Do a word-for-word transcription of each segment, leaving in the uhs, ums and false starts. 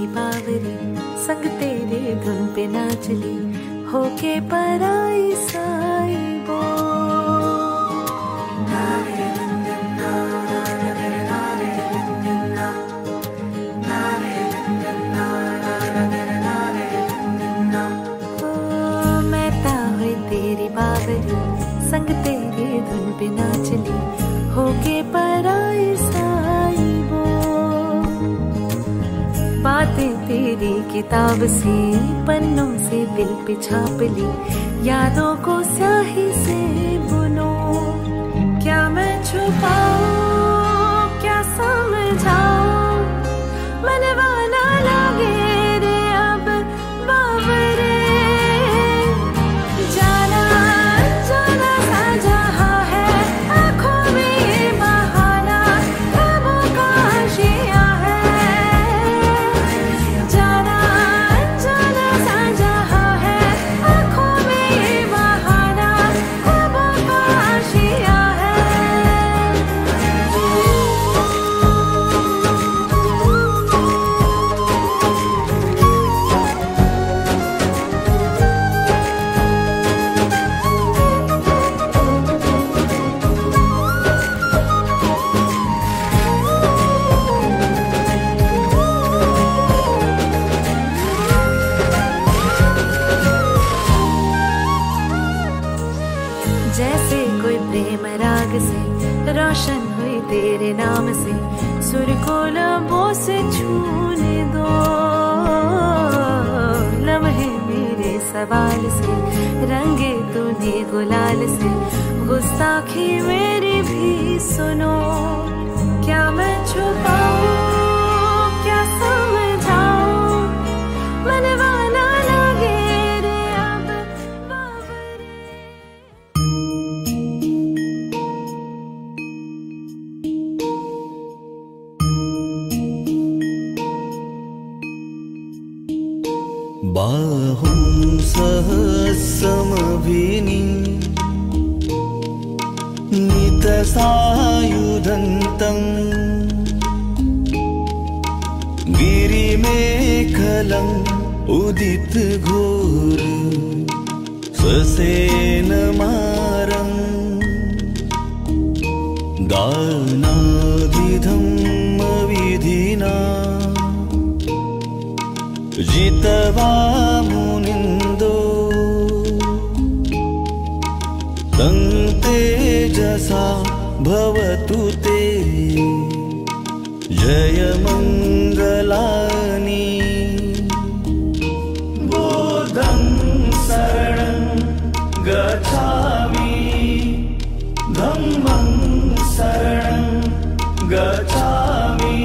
बावरी, संग तेरे धुन पे नाचली, होके पराई साइबो। मैं ता हुई तेरी बावरी, संग तेरे धुन पे नाचली, होके पराई साइबो। बातें तेरी किताब से पन्नों से दिल पे छाप ली, यादों को स्याही से बुनो। क्या मैं छुपाऊं, क्या समझाऊं, मनवाना लगे रे अब बावरे। जाना जाना सा जहां है, आंखों में ये बहाना, ख्वाबों का आशिया है। जाना जाना सा जहां है, आंखों में ये बहाना, ख्वाबों का आशिया है। जैसे कोई प्रेम राग से रोशन हुई तेरे नाम से, सुर को लबों से छूने दो। लम्हे मेरे सवाल से रंगे तूने गुलाल से, गुस्ताखी मेरी भी सुनो। क्या मैं छुपाऊं, क्या समझाऊं, मनवाना लगे रे अब बावरे। बाहुं सहस्रमभिनी नितसायुधन्तम् गिरिमेखलम् उदितघोर ससेनमारम् दानादिधम्मविधिना जितवा मुनिन्दो। तं तेजसा भवतु ते जयमङ्गलानि। बुद्धं शरणं गच्छामि, धम्मं शरणं गच्छामि,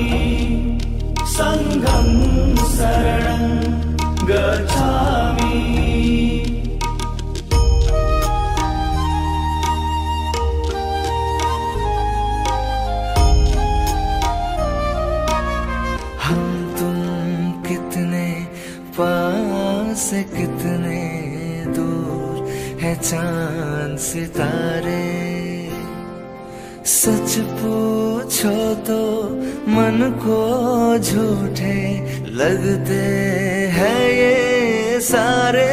संघं शरणं गच्छामि। हम तुम कितने पास, कितने दूर है चांद सितारे। सच पूछो तो मन को झूठे लगते हैं ये सारे।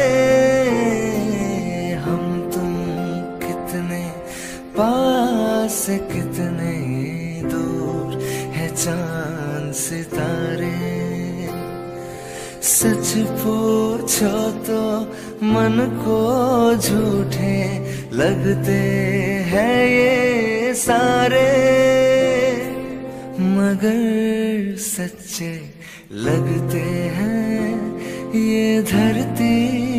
हम तुम कितने पास, कितने दूर है चांद सितारे। सच पूछो तो मन को झूठे लगते हैं ये सारे। मगर सच्चे लगते हैं ये धरती